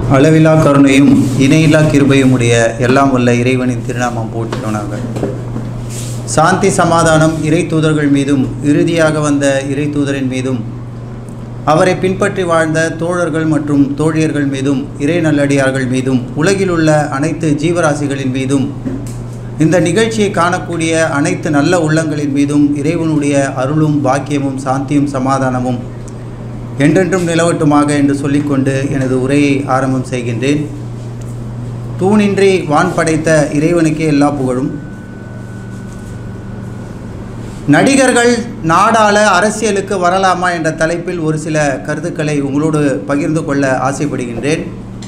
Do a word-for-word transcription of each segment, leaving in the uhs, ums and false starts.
அளவிலா கருணையும் இணையில்லா கிருபையும் உடைய எல்லாம் வல்ல இறைவனின் திருநாமம் போற்றுவனாக. சாந்தி சமாதானம் இறை தூதர்கள் மீதும் இறுதியாக வந்த இறை தூதரின் மீதும் அவரை பின்பற்றி வாழ்ந்த தோழர்கள் மற்றும் தோழியர்கள் மீதும் இறை நல்லடியார்கள் மீதும் உலகில் உள்ள அனைத்து ஜீவராசிகளின் மீதும் இந்த நிகழ்ச்சியை காணக்கூடிய அனைத்து நல்ல உள்ளங்களின் மீதும் இறைவனுடைய அருளும் பாக்கியமும் சாந்தியும் சமாதானமும் என்றென்றும் நிலவட்டுமாக என்று சொல்லிக்கொண்டு எனது உரையை ஆரம்பம் செய்கின்றேன். தூணின்றி வான் படைத்த இறைவனுக்கே எல்லா புகழும். நடிகர்கள் நாடாள அரசியலுக்கு வரலாமா என்ற தலைப்பில் ஒரு சில கருத்துக்களை உங்களோடு பகிர்ந்து கொள்ள ஆசைப்படுகின்றேன்.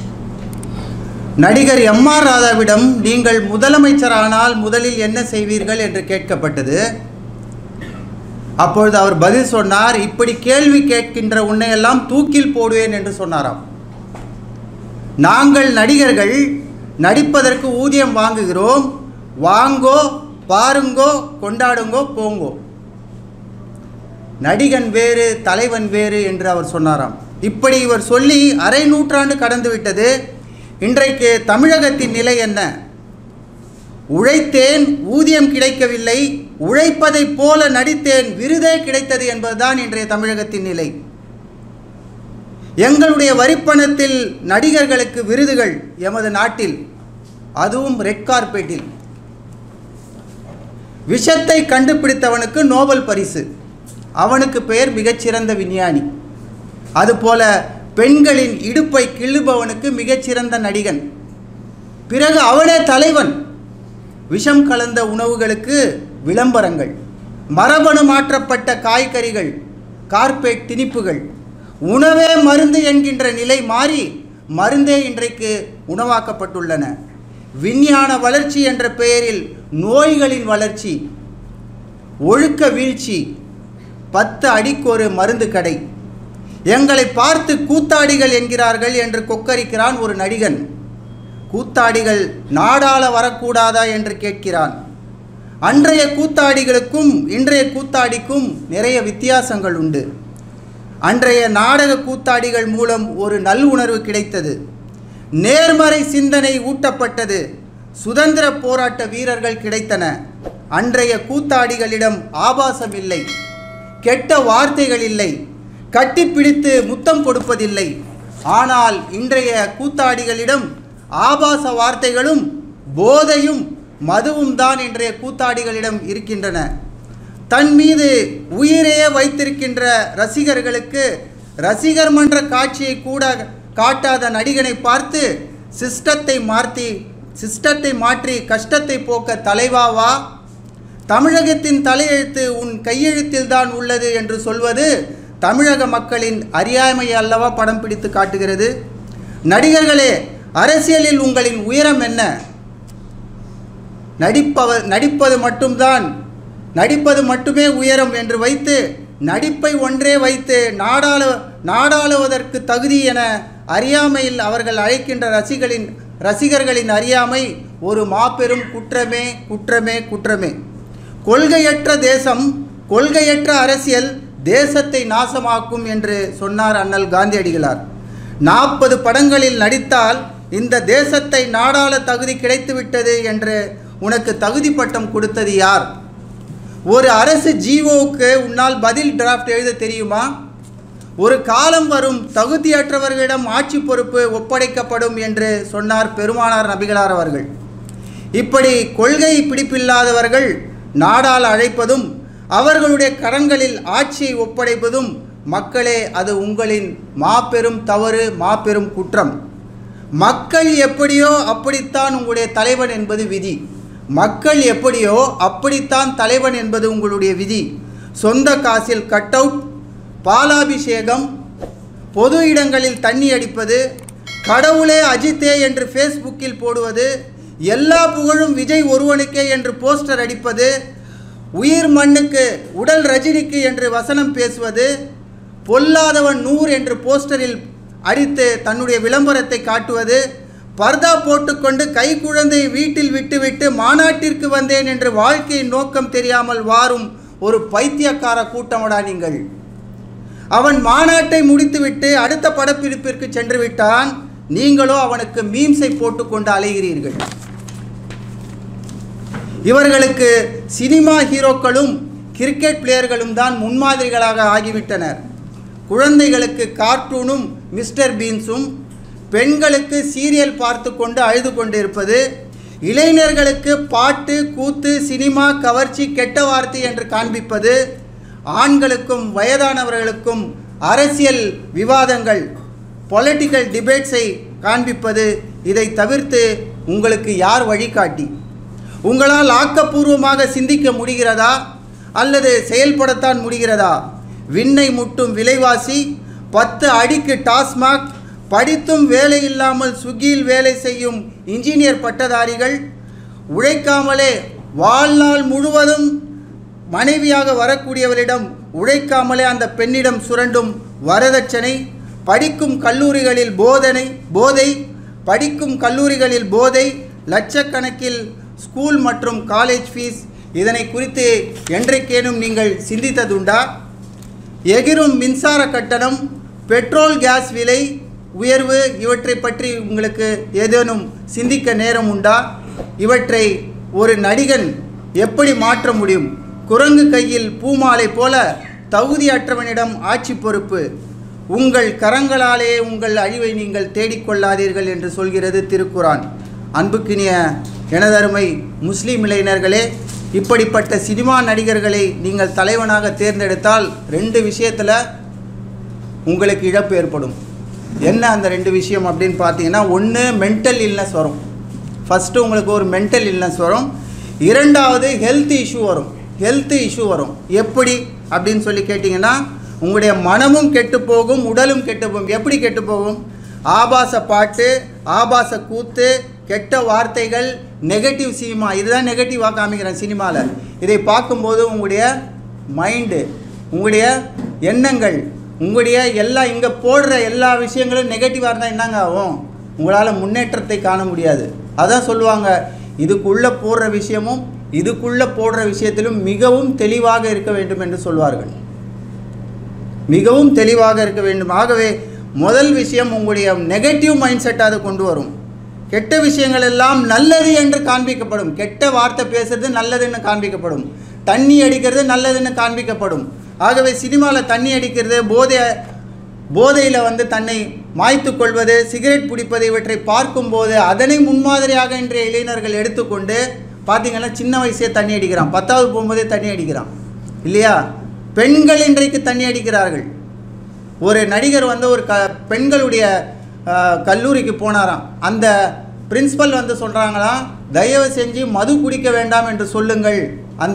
நடிகர் எம் ஆர் ராதாவிடம் நீங்கள் முதலமைச்சரானால் முதலில் என்ன செய்வீர்கள் என்று கேட்கப்பட்டது. அப்பொழுது அவர் பதில் சொன்னார், இப்படி கேள்வி கேட்கின்ற உன்னையெல்லாம் தூக்கில் போடுவேன் என்று சொன்னாராம். நாங்கள் நடிகர்கள் நடிப்பதற்கு ஊதியம் வாங்குகிறோம், வாங்கோ பாருங்கோ கொண்டாடுங்கோ போங்கோ. நடிகன் வேறு தலைவன் வேறு என்று அவர் சொன்னாராம். இப்படி இவர் சொல்லி அரை நூற்றாண்டு கடந்து விட்டது. இன்றைக்கு தமிழகத்தின் நிலை என்ன? உழைத்தேன் ஊதியம் கிடைக்கவில்லை, உழைப்பதைப் போல நடித்தேன் விருதே கிடைத்தது என்பதுதான் இன்றைய தமிழகத்தின் நிலை. எங்களுடைய வரிப்பணத்தில் நடிகர்களுக்கு விருதுகள் எமது நாட்டில், அதுவும் ரெட் கார்பெட்டில். விஷத்தை கண்டுபிடித்தவனுக்கு நோபல் பரிசு, அவனுக்கு பெயர் மிகச்சிறந்த விஞ்ஞானி. அதுபோல பெண்களின் இடுப்பை கிள்ளுபவனுக்கு மிகச்சிறந்த நடிகன், பிறகு அவனே தலைவன். விஷம் கலந்த உணவுகளுக்கு விளம்பரங்கள், மரபணு மாற்றப்பட்ட காய்கறிகள், கார்பேட் திணிப்புகள், உணவே மருந்து என்கின்ற நிலை மாறி மருந்தே இன்றைக்கு உணவாக்கப்பட்டுள்ளன. விஞ்ஞான வளர்ச்சி என்ற பெயரில் நோய்களின் வளர்ச்சி, ஒழுக்க வீழ்ச்சி, பத்து அடிக்கு ஒரு மருந்து கடை. எங்களை பார்த்து கூத்தாடிகள் என்கிறார்கள் என்று கொக்கரிக்கிறான் ஒரு நடிகன். கூத்தாடிகள் நாடாள வரக்கூடாதா என்று கேட்கிறான். அன்றைய கூத்தாடிகளுக்கும் இன்றைய கூத்தாடிக்கும் நிறைய வித்தியாசங்கள் உண்டு. அன்றைய நாடக கூத்தாடிகள் மூலம் ஒரு நல்லுணர்வு கிடைத்தது, நேர்மறை சிந்தனை ஊட்டப்பட்டது, சுதந்திர போராட்ட வீரர்கள் கிடைத்தன. அன்றைய கூத்தாடிகளிடம் ஆபாசம் இல்லை, கெட்ட வார்த்தைகள் இல்லை, கட்டிப்பிடித்து முத்தம் கொடுப்பதில்லை. ஆனால் இன்றைய கூத்தாடிகளிடம் ஆபாச வார்த்தைகளும் போதையும் மதுவும் தான் இன்றைய கூத்தாடிகளிடம் இருக்கின்றன. தன் மீது உயிரையே வைத்திருக்கின்ற ரசிகர்களுக்கு ரசிகர் மன்ற காட்சியை கூட காட்டாத நடிகனை பார்த்து சிஸ்டத்தை மாற்றி சிஸ்டத்தை மாற்றி கஷ்டத்தை போக்க தலைவாவா, தமிழகத்தின் தலையெழுத்து உன் கையெழுத்தில் தான் உள்ளது என்று சொல்வது தமிழக மக்களின் அறியாமை அல்லவா படம் பிடித்து காட்டுகிறது. நடிகர்களே, அரசியலில் உங்களின் உயரம் என்ன? நடிப்பவர் நடிப்பது மட்டும்தான் நடிப்பது மட்டுமே உயரம் என்று வைத்து, நடிப்பை ஒன்றே வைத்து நாடாள நாடாளுவதற்கு தகுதி என அறியாமையில் அவர்கள் அழைக்கின்ற ரசிகர்களின் ரசிகர்களின் அறியாமை ஒரு மாபெரும் குற்றமே குற்றமே குற்றமே. கொள்கையற்ற தேசம், கொள்கையற்ற அரசியல் தேசத்தை நாசமாக்கும் என்று சொன்னார் அண்ணல் காந்தியடிகளார். நாற்பது படங்களில் நடித்தால் இந்த தேசத்தை நாடாள தகுதி கிடைத்துவிட்டது என்று உனக்கு தகுதி பட்டம் கொடுத்தது யார்? ஒரு அரசு ஜிஓவுக்கு உன்னால் பதில் டிராஃப்ட் எழுத தெரியுமா? ஒரு காலம் வரும் தகுதியற்றவர்களிடம் ஆட்சி பொறுப்பு ஒப்படைக்கப்படும் என்று சொன்னார் பெருமானார் நபிகளார் அவர்கள். இப்படி கொள்கை பிடிப்பில்லாதவர்கள் நாடாள அழைப்பதும் அவர்களுடைய கரங்களில் ஆட்சியை ஒப்படைப்பதும் மக்களே, அது உங்களின் மாபெரும் தவறு, மாபெரும் குற்றம். மக்கள் எப்படியோ அப்படித்தான் உங்களுடைய தலைவன் என்பது விதி. மக்கள் எப்படியோ அப்படித்தான் தலைவன் என்பது உங்களுடைய விதி. சொந்த காசில் கட் அவுட், பாலாபிஷேகம், பொது இடங்களில் தண்ணி அடிப்பது, கடவுளே அஜித்தே என்று ஃபேஸ்புக்கில் போடுவது, எல்லா புகழும் விஜய் ஒருவனுக்கே என்று போஸ்டர் அடிப்பது, உயிர் மண்ணுக்கு உடல் ரஜினிக்கு என்று வசனம் பேசுவது, பொல்லாதவன் நூறு என்று போஸ்டரில் அடித்து தன்னுடைய விளம்பரத்தை காட்டுவது, பர்தா போட்டுக்கொண்டு கை குழந்தை வீட்டில் விட்டுவிட்டு மாநாட்டிற்கு வந்தேன் என்று வாழ்க்கையின் நோக்கம் தெரியாமல் வாரும் ஒரு பைத்தியக்கார கூட்டமடா நீங்கள். அவன் மாநாட்டை முடித்துவிட்டு அடுத்த படப்பிடிப்பிற்கு சென்று விட்டான். நீங்களோ அவனுக்கு மீம்ஸை போட்டுக்கொண்டு அலைகிறீர்கள். இவர்களுக்கு சினிமா ஹீரோக்களும் கிரிக்கெட் பிளேயர்களும் தான் முன்மாதிரிகளாக ஆகிவிட்டனர். குழந்தைகளுக்கு கார்ட்டூனும் மிஸ்டர் பீன்ஸும், பெண்களுக்கு சீரியல் பார்த்து கொண்டு அழுது கொண்டிருப்பது, இளைஞர்களுக்கு பாட்டு கூத்து சினிமா கவர்ச்சி கெட்ட வார்த்தை என்று காண்பிப்பது, ஆண்களுக்கும் வயதானவர்களுக்கும் அரசியல் விவாதங்கள் பொலிட்டிக்கல் டிபேட்ஸை காண்பிப்பது. இதை தவிர்த்து உங்களுக்கு யார் வழிகாட்டி? உங்களால் ஆக்கப்பூர்வமாக சிந்திக்க முடிகிறதா அல்லது செயல்படத்தான் முடிகிறதா? விண்ணை முட்டும் விலைவாசி, பத்து அடிக்கு டாஸ்மாக், படித்தும் வேலை இல்லாமல் ஸ்விக்கியில் வேலை செய்யும் இன்ஜினியர் பட்டதாரிகள், உழைக்காமலே வாழ்நாள் முழுவதும் மனைவியாக வரக்கூடியவரிடம் உழைக்காமலே அந்த பெண்ணிடம் சுரண்டும் வரதட்சணை, படிக்கும் கல்லூரிகளில் போதனை போதை படிக்கும் கல்லூரிகளில் போதை, லட்சக்கணக்கில் ஸ்கூல் மற்றும் காலேஜ் ஃபீஸ். இதனை குறித்து என்றைக்கேனும் நீங்கள் சிந்தித்ததுண்டா? எகிரும் மின்சார கட்டணம், பெட்ரோல் கேஸ் விலை உயர்வு, இவற்றை பற்றி உங்களுக்கு ஏதேனும் சிந்திக்க நேரம் உண்டா? இவற்றை ஒரு நடிகன் எப்படி மாற்ற முடியும்? குரங்கு கையில் பூமாலை போல தகுதியற்றவனிடம் ஆட்சி பொறுப்பு. உங்கள் கரங்களாலே உங்கள் அழிவை நீங்கள் தேடிக்கொள்ளாதீர்கள் என்று சொல்கிறது திருக்குரான். அன்புக்கினிய எனதருமை முஸ்லீம் இளைஞர்களே, இப்படிப்பட்ட சினிமா நடிகர்களை நீங்கள் தலைவனாக தேர்ந்தெடுத்தால் ரெண்டு விஷயத்தில் உங்களுக்கு இழப்பு ஏற்படும். என்ன அந்த ரெண்டு விஷயம் அப்படின்னு பார்த்தீங்கன்னா, ஒன்று மென்டல் இல்னஸ் வரும். ஃபஸ்ட்டு உங்களுக்கு ஒரு மென்டல் இல்னஸ் வரும். இரண்டாவது ஹெல்த் இஷ்யூ வரும். ஹெல்த் இஷ்யூ வரும் எப்படி அப்படின்னு சொல்லி கேட்டிங்கன்னா, உங்களுடைய மனமும் கெட்டு போகும், உடலும் கெட்டு போகும். எப்படி கெட்டு போகும்? ஆபாச பாட்டு, ஆபாச கூத்து, கெட்ட வார்த்தைகள், நெகட்டிவ் சினிமா. இதுதான் நெகட்டிவாக காமிக்கிறேன் சினிமாவில். இதை பார்க்கும்போது உங்களுடைய மைண்டு, உங்களுடைய எண்ணங்கள், உங்களுடைய எல்லா இங்கே போடுற எல்லா விஷயங்களும் நெகட்டிவாக இருந்தால் என்னங்க ஆகும்? உங்களால் முன்னேற்றத்தை காண முடியாது. அதான் சொல்லுவாங்க, இதுக்குள்ளே போடுற விஷயமும் இதுக்குள்ளே போடுற விஷயத்திலும் மிகவும் தெளிவாக இருக்க வேண்டும் என்று சொல்வார்கள். மிகவும் தெளிவாக இருக்க வேண்டும். ஆகவே முதல் விஷயம், உங்களுடைய நெகட்டிவ் மைண்ட் செட் அதை கொண்டு வரும். கெட்ட விஷயங்கள் எல்லாம் நல்லது என்று காண்பிக்கப்படும். கெட்ட வார்த்தை பேசுறது நல்லதுன்னு காண்பிக்கப்படும். தண்ணி அடிக்கிறது நல்லதுன்னு காண்பிக்கப்படும். ஆகவே சினிமாவில் தண்ணி அடிக்கிறது, போதை போதையில் வந்து தன்னை மாய்த்து கொள்வது, சிகரெட் பிடிப்பது, இவற்றை பார்க்கும்போது அதனை முன்மாதிரியாக இன்றைய இளைஞர்கள் எடுத்துக்கொண்டு பார்த்திங்கன்னா சின்ன வயசே தண்ணி அடிக்கிறான், பத்தாவது போகும்போதே தண்ணி அடிக்கிறான் இல்லையா? பெண்கள் இன்றைக்கு தண்ணி அடிக்கிறார்கள். ஒரு நடிகர் வந்து ஒரு க பெண்களுடைய கல்லூரிக்கு போனாராம். அந்த பிரின்சிபல் வந்து சொல்கிறாங்களாம், தயவு செஞ்சு மது குடிக்க வேண்டாம் என்று சொல்லுங்கள், அந்த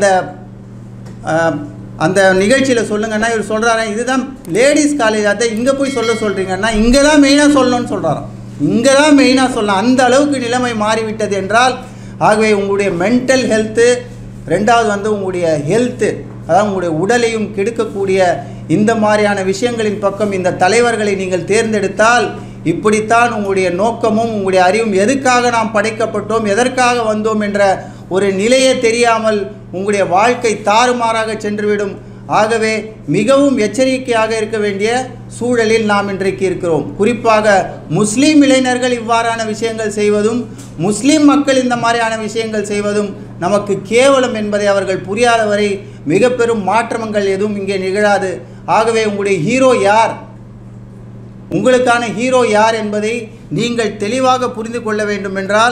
அந்த நிகழ்ச்சியில் சொல்லுங்கன்னா. இவர் சொல்கிறாராம், இதுதான் லேடிஸ் காலேஜ், அதை இங்கே போய் சொல்ல சொல்கிறீங்கன்னா இங்கே தான் மெயினாக சொல்லணும்னு சொல்கிறாராம். இங்கே தான் மெயினாக சொல்லலாம். அந்த அளவுக்கு நிலைமை மாறிவிட்டது என்றால், ஆகவே உங்களுடைய மென்டல் ஹெல்த்து, ரெண்டாவது வந்து உங்களுடைய ஹெல்த்து, அதாவது உங்களுடைய உடலையும் கெடுக்கக்கூடிய இந்த மாதிரியான விஷயங்களின் பக்கம் இந்த தலைவர்களை நீங்கள் தேர்ந்தெடுத்தால், இப்படித்தான் உங்களுடைய நோக்கமும் உங்களுடைய அறிவும், எதுக்காக நாம் படைக்கப்பட்டோம், எதற்காக வந்தோம் என்ற ஒரு நிலையே தெரியாமல் உங்களுடைய வாழ்க்கை தாறுமாறாக சென்றுவிடும். ஆகவே மிகவும் எச்சரிக்கையாக இருக்க வேண்டிய சூழலில் நாம் இன்றைக்கு இருக்கிறோம். குறிப்பாக முஸ்லீம் இளைஞர்கள் இவ்வாறான விஷயங்கள் செய்வதும், முஸ்லீம் மக்கள் இந்த மாதிரியான விஷயங்கள் செய்வதும் நமக்கு கேவலம் என்பதை அவர்கள் புரியாதவரை மிக பெரும் மாற்றங்கள் எதுவும் இங்கே நிகழாது. ஆகவே உங்களுடைய ஹீரோ யார், உங்களுக்கான ஹீரோ யார் என்பதை நீங்கள் தெளிவாக புரிந்து கொள்ள வேண்டும் என்றால்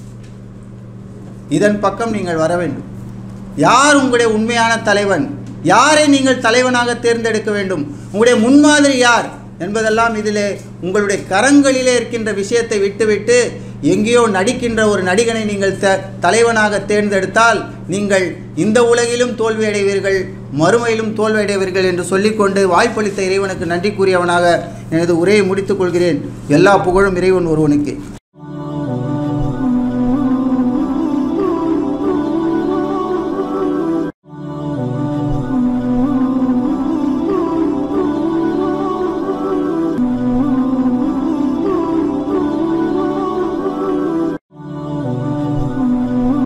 இதன் பக்கம் நீங்கள் வர வேண்டும். யார் உங்களுடைய உண்மையான தலைவன், யாரை நீங்கள் தலைவனாக தேர்ந்தெடுக்க வேண்டும், உங்களுடைய முன்மாதிரி யார் என்பதெல்லாம் இதிலே உங்களுடைய கரங்களிலே இருக்கின்ற விஷயத்தை விட்டுவிட்டு எங்கேயோ நடிக்கின்ற ஒரு நடிகனை நீங்கள் த தலைவனாக தேர்ந்தெடுத்தால் நீங்கள் இந்த உலகிலும் தோல்வியடைவீர்கள், மறுமையிலும் தோல்வியடைவீர்கள் என்று சொல்லிக்கொண்டு வாய்ப்பளித்த இறைவனுக்கு நன்றி கூறியவனாக எனது உரையை முடித்துக் கொள்கிறேன். எல்லா புகழும் இறைவன் ஒருவனுக்கு.